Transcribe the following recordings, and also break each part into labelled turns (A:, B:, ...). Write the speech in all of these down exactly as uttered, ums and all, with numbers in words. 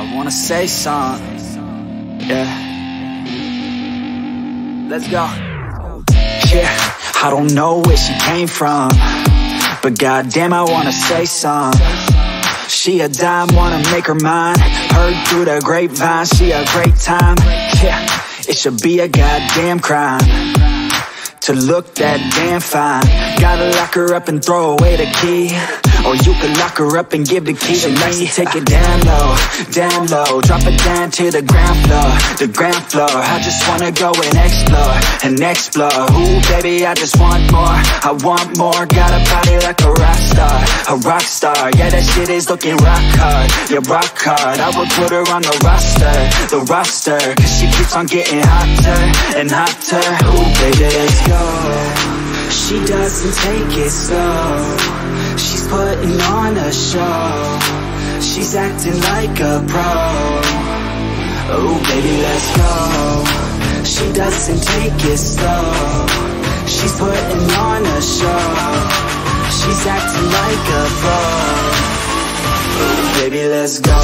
A: I wanna say something, yeah. Let's go. Yeah, I don't know where she came from, but goddamn, I wanna say something. She a dime, wanna make her mine. Heard through the grapevine, she a great time. Yeah, it should be a goddamn crime to look that damn fine. Gotta lock her up and throw away the key, or you can lock her up and give the key to me. She likes to take it down low, down low, drop it down to the ground floor, the ground floor. I just wanna go and explore, and explore. Ooh, baby, I just want more, I want more. Got a body like a rock star, a rock star. Yeah, that shit is looking rock hard, yeah, rock hard. I would put her on the roster, the roster, cause she keeps on getting hotter and hotter. Ooh, baby, let's go. She doesn't take it slow, she's putting on a show, she's acting like a pro. Oh baby, let's go. She doesn't take it slow, she's putting on a show, she's acting like a pro. Oh baby, let's go.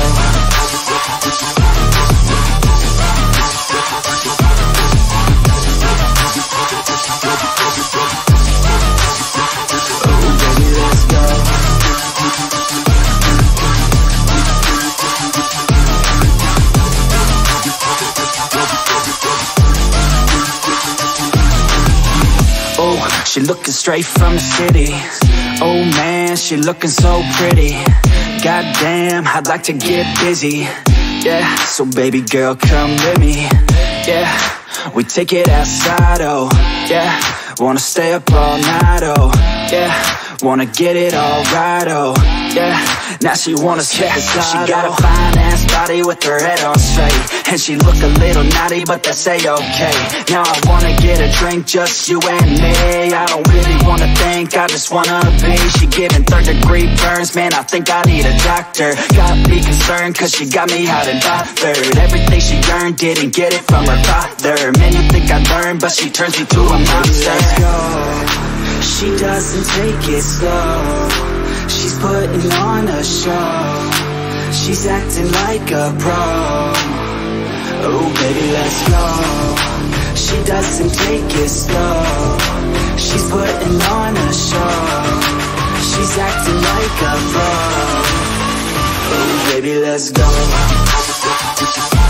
A: She looking straight from the city. Oh man, she looking so pretty. Goddamn, I'd like to get busy. Yeah, so baby girl, come with me. Yeah, we take it outside, oh yeah. Wanna stay up all night, oh yeah. Wanna get it all right, oh yeah. Now she wanna skip yeah, aside, she got oh. a fine ass body with her head on straight, and she look a little naughty, but that's a-okay. Now I wanna get a drink, just you and me. I don't really wanna think, I just wanna be. She giving third degree burns, man, I think I need a doctor. Got me concerned, cause she got me hot and bothered. Everything she earned, didn't get it from her father. Man, you think I learned, but she turns me to a monster. Let's go. She doesn't take it slow, she's putting on a show, she's acting like a pro. Oh baby, let's go. She doesn't take it slow, she's putting on a show, she's acting like a pro. Oh baby, let's go.